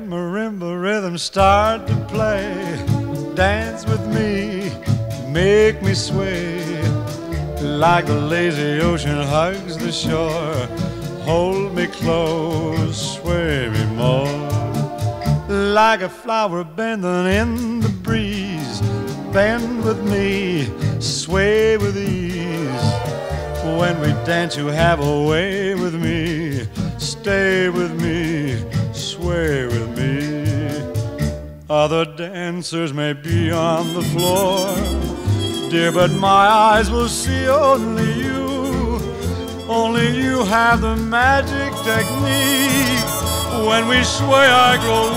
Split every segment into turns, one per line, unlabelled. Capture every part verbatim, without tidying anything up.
When marimba rhythms start to play, dance with me, make me sway. Like the lazy ocean hugs the shore, hold me close, sway me more. Like a flower bending in the breeze, bend with me, sway with ease. When we dance you have a way with me, stay with me, sway with me. Other dancers may be on the floor, dear, but my eyes will see only you. Only you have the magic technique. When we sway I grow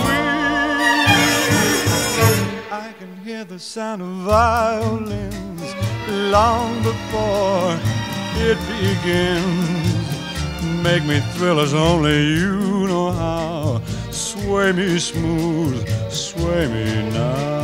weak. I can hear the sound of violins long before it begins. Make me thrill as only you know how. Sway me smooth, sway me now.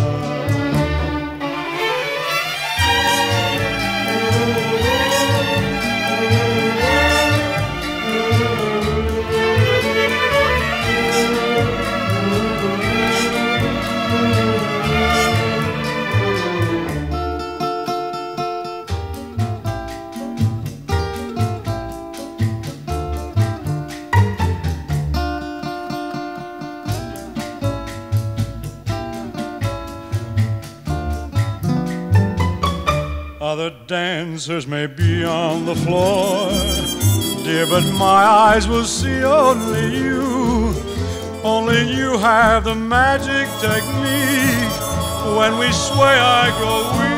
Other dancers may be on the floor, dear, but my eyes will see only you. Only you have the magic technique. When we sway I grow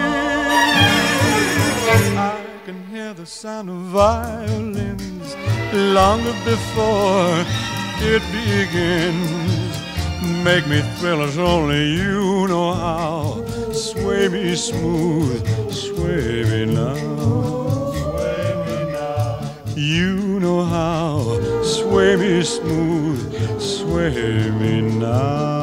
weak. I can hear the sound of violins long before it begins. Make me thrill as only you know how. Sway me smooth, sway me now. Sway me now. You know how. Sway me smooth, sway me now.